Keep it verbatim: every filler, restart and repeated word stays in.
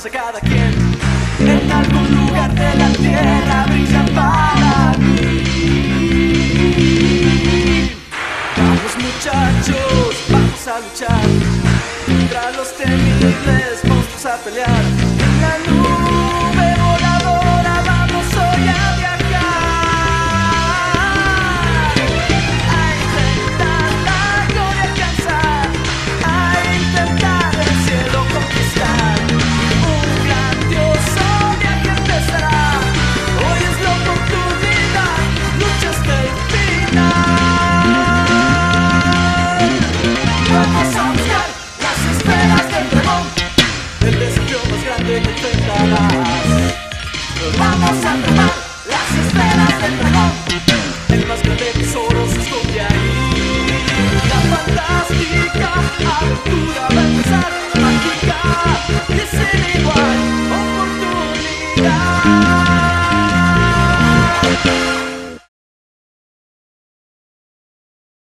sueños de cada quien en algún lugar de la tierra brillan para mí. Vamos muchachos, vamos a luchar contra los temibles monstruos, a pelear en la nube voladora. Vamos hoy a viajar, a intentar la gloria alcanzar, a intentar el cielo conquistar. Un grandioso viaje empezará, hoy es la oportunidad, lucha hasta el final. Vamos a buscar las esferas del dragón, el desafío más grande que enfrentarás. Vamos a